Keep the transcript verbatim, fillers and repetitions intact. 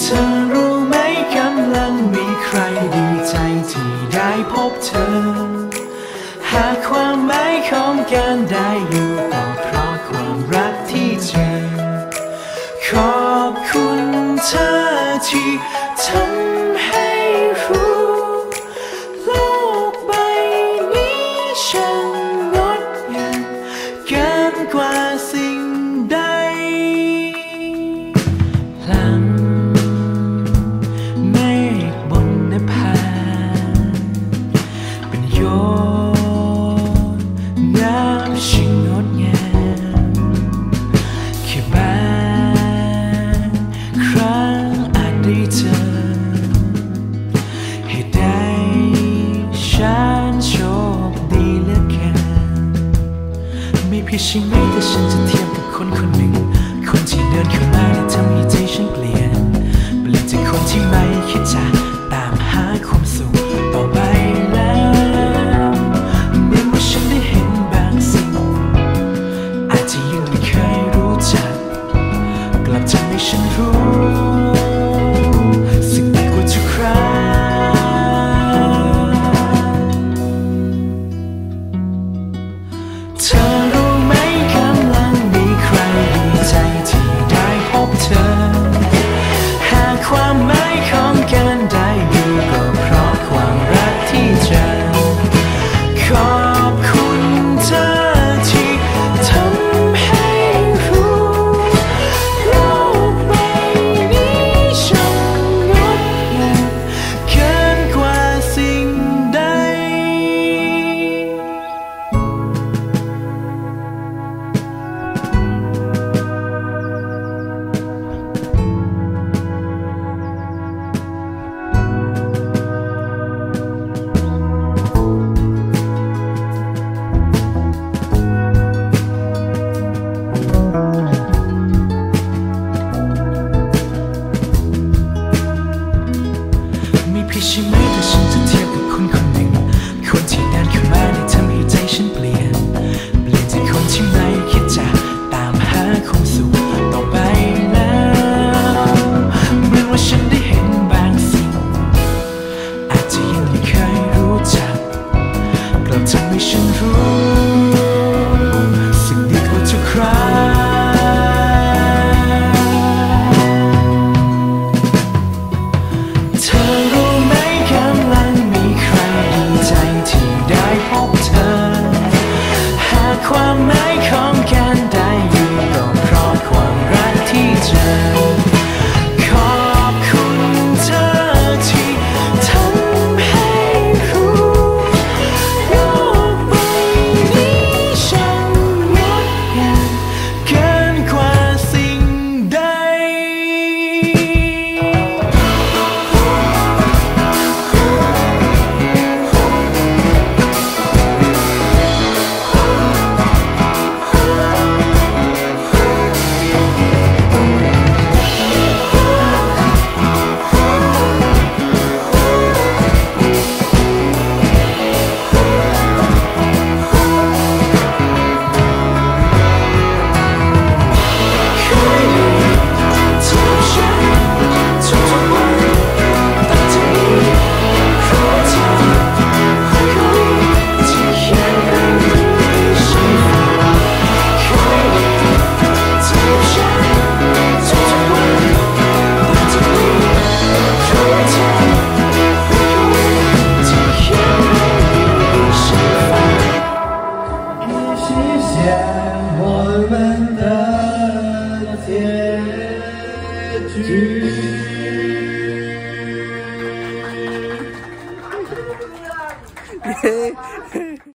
ธอรู้ไหมกำลังมีใครดีใจที่ได้พบเธอหากความหมายของการได้อยู่ก็เพราะความรักที่เจอขอบคุณเธอที่ทำให้รู้โลกใบนี้ช่างงดงามเกินกว่าสิ่งใดหลังเมฆบนนภาเป็นโยนน้ำช่างงดงามแค่บางครั้งอาจได้เจอเหตุใดฉันโชคดีเหลือเกินไม่ผิดใช่ไหมแต่ฉันจะเทียบกับคนคนหนึ่งคนที่เดินเข้ามาและทำให้ใจฉันเปลี่ยนเปลี่ยนจากคนที่ไม่คิดจะตามหาความสุขต่อไปแล้วเหมือนว่าฉันได้เห็นบางสิ่งอาจจะยังไม่เคยรู้จักกลับทำให้ฉันรู้สิ่งดีกว่าทุกครั้งเธอรู้ไหมกำลังมีใครดีใจที่ได้พบเธอหากความหมายของการได้อยู่ก็เพราะความรักที่เจอขอบคุณเธอที่ทำให้รู้โลกใบนี้ช่างงดงามเกินกว่าสิ่งใดไม่ผิดใช่ไหมแต่ฉันจะเทียบกับคนคนหนึ่งคนที่เดินเข้ามาและทำให้ใจฉันเปลี่ยนเปลี่ยนจากคนที่ไม่คิดจะตามหาความสุขต่อไปแล้วเหมือนว่าฉันได้เห็นบางสิ่งอาจจะยังไม่เคยรู้จักกลับทำให้ฉันรู้สิ่งดีกว่าทุกครั้งเธอรู้ไหมกำลังมีใครดีใจที่ได้พบเธอหากความหมายของการได้อยู่ก็เพราะความรักที่เจอขอบคุณเธอที่ทำให้รู้โลกใบนี้ช่างงดงามเกินกว่าสิ่งใด我们的结局。